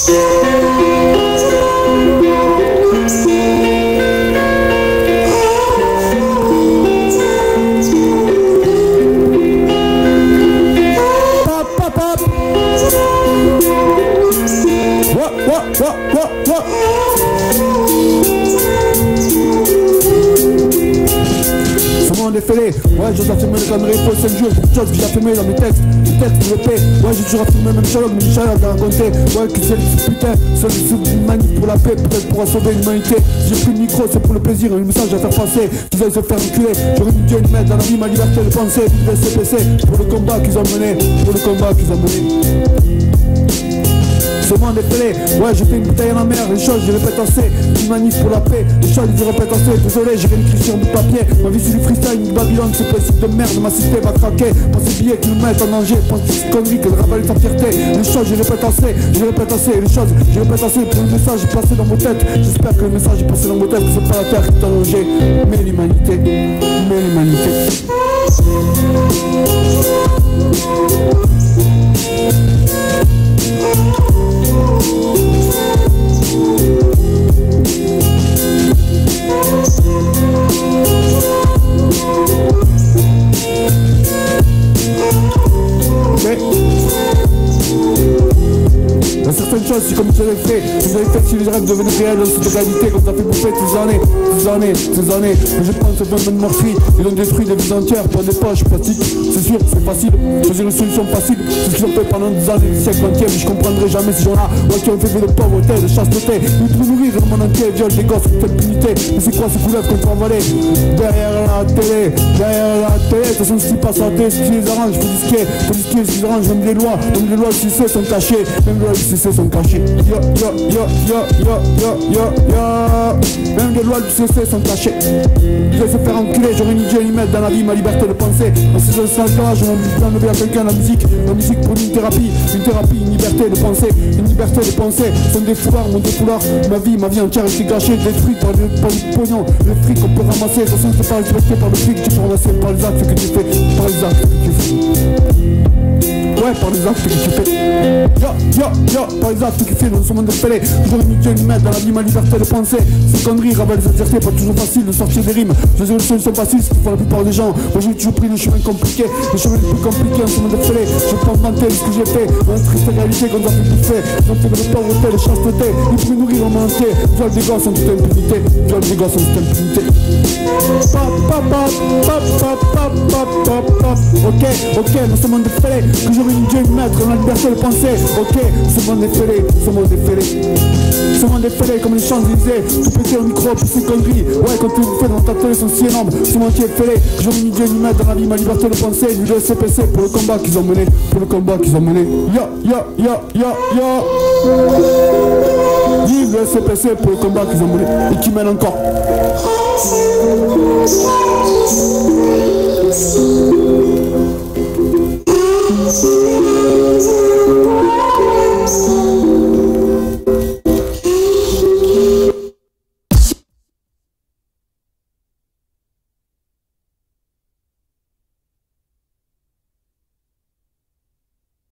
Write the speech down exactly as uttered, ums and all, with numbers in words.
Ouais, j'ose affirmer le connerie, faut cinq jours, beaucoup de choses que j'ai affirmé dans mes textes. Mes textes, je le paie. Ouais, j'ai toujours affirmé, même Sherlock, mais Michel a raconté. Ouais, que c'est le putain, seul une manif pour la paix, peut-être pour sauver l'humanité. J'ai pris le micro, c'est pour le plaisir, un message à faire passer. Qu'ils aillent se faire reculer, j'aurais dû Dieu une mettre dans la vie, ma liberté de penser. Vive le C P C, pour le combat qu'ils ont mené, pour le combat qu'ils ont mené. Ce monde est fêlé, ouais j'ai fait une bouteille à la mer, les choses je répète assez, une manif pour la paix, les choses je répète assez, désolé j'ai rien écrit sur mon papier, ma vie c'est du freestyle, une Babylone, ce principe de merde, ma cité va craquer, pour ces billets qui nous mettent en danger, pense que c'est connerie que le rabat est sa fierté, les choses je répète assez, je répète assez, les choses je répète assez, pour le message passé dans vos têtes, j'espère que le message est passé dans vos têtes, que c'est pas la terre qui est en danger, mais l'humanité, mais l'humanité. Certaines choses, c'est comme vous avez fait, vous avez fait si les rêves devenaient réels, c'est de réalité, comme ça fait bouffer ces années, ces années, ces années. Je pense aux bonnes de morphine, ils ont détruit des vies entières pour des poches plastiques. C'est sûr, c'est facile, choisir une solution facile, c'est ce qu'ils ont fait pendant des années, des siècles entiers, mais je comprendrai jamais ces gens-là, ouais, qui ont fait de pauvreté, de chasteté, nous pour nourrir le monde entier, viol des gosses, toute impunité. Mais c'est quoi ces couleurs qu'on peut avaler derrière la télé, derrière la télé, de toute façon, ce qui passe à la télé, ce qui les arrange, faut disquer, faut disquer, ce qui les arrange, même les lois, même les lois du C C sont cachées, même les lois du C C sont cachées. Yo yo yo yo yo yo yo yo. Même les lois du C C sont cachées. Je vais se faire enculer, j'aurais ni Dieu ni maître dans la vie, ma liberté de penser. En ces instants-là, je vais enlever à quelqu'un la musique. La musique pour une thérapie, une thérapie, une liberté de penser, une liberté de penser. Sont des foulards, mon défouloir, ma vie, ma vie entière est gâchée, détruite par le, par le pognon, le fric qu'on peut ramasser. De toute façon, c'est pas respecté par le fric que tu peux ramasser, par les actes que tu fais, par les actes que tu fais. Ouais, par les actes que tu fais. Yo, yo, yo, par les actes que tu fais dans ce monde de fêlé. J'aurais mis Dieu une maître dans la vie, ma liberté de penser. Ces conneries rappellent les adversités, pas toujours facile de sortir des rimes. Je sais les solutions faciles, ce qu'ils font la plupart des gens. Moi j'ai toujours pris le chemin compliqué, le chemin le plus compliqué en ce monde de fêlé. Je peux pas me vanter de ce que j'ai fait, dans une triste réalité qu'on a fait bouffer. Ils ont fait de la pauvreté, de chasteté, ils pouvaient nourrir en entier. Viol des gosses en toute impunité, viol des gosses en toute impunité. Ok, ok, dans ce monde de fêlé, que j'aurais mis Dieu une maître dans la liberté de penser. Ok, ce monde est fêlé, ce monde est fêlé. Ce monde est fêlé comme les Champs-Élysées, tout pété au micro pour ces conneries. Ouais, quand tu le fais dans ta télé sont si énormes. Ce monde qui est fêlé, que j'aurais mis Dieu une maître dans la vie, ma liberté de penser. Du C P C pour le combat qu'ils ont mené, pour le combat qu'ils ont mené. Yo, yo, yo, yo, yo. Vive le C P C pour le combat qu'ils ont mené et qui mène encore.